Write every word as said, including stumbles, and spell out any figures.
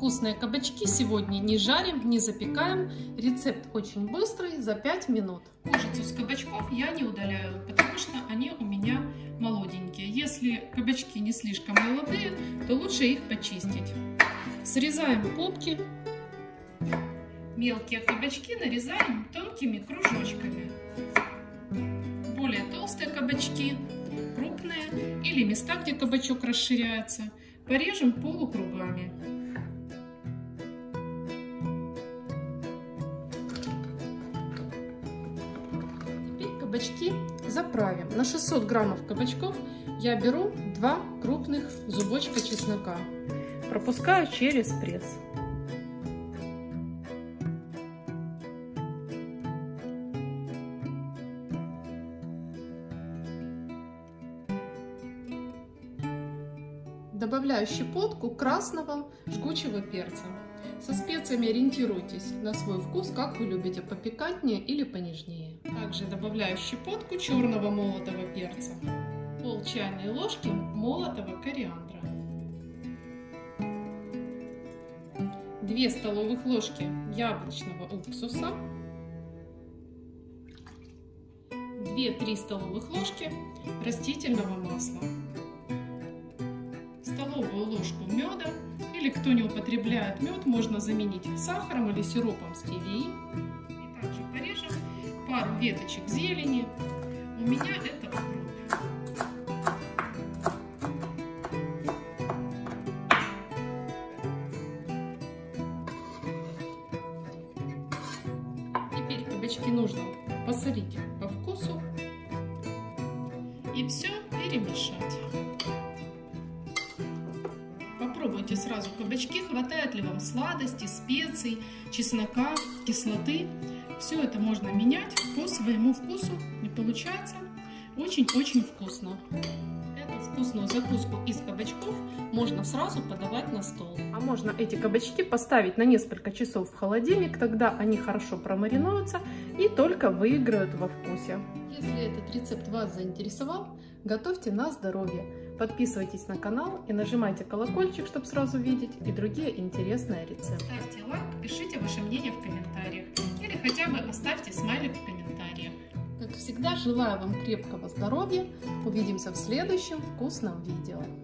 Вкусные кабачки сегодня не жарим, не запекаем. Рецепт очень быстрый, за пять минут. Кожицу с кабачков я не удаляю, потому что они у меня молоденькие. Если кабачки не слишком молодые, то лучше их почистить. Срезаем попки. Мелкие кабачки нарезаем тонкими кружочками. Более толстые кабачки, крупные или места, где кабачок расширяется, порежем полукругами. Теперь кабачки заправим. На шестьсот граммов кабачков я беру два крупных зубочка чеснока. Пропускаю через пресс. Добавляю щепотку красного жгучего перца. Со специями ориентируйтесь на свой вкус, как вы любите, попикантнее или понежнее. Также добавляю щепотку черного молотого перца, пол чайной ложки молотого кориандра, две столовых ложки яблочного уксуса, две-три столовых ложки растительного масла, столовую ложку меда, или кто не употребляет мед, можно заменить сахаром или сиропом стевии. И также порежем пару веточек зелени. У меня это укроп. Теперь кабачки нужно посолить по вкусу и все перемешать. Попробуйте сразу кабачки, хватает ли вам сладости, специй, чеснока, кислоты. Все это можно менять по своему вкусу, и получается очень-очень вкусно. Эту вкусную закуску из кабачков можно сразу подавать на стол. А можно эти кабачки поставить на несколько часов в холодильник, тогда они хорошо промаринуются и только выиграют во вкусе. Если этот рецепт вас заинтересовал, готовьте на здоровье. Подписывайтесь на канал и нажимайте колокольчик, чтобы сразу видеть и другие интересные рецепты. Ставьте лайк, пишите ваше мнение в комментариях или хотя бы оставьте смайлик в комментариях. Как всегда, желаю вам крепкого здоровья. Увидимся в следующем вкусном видео.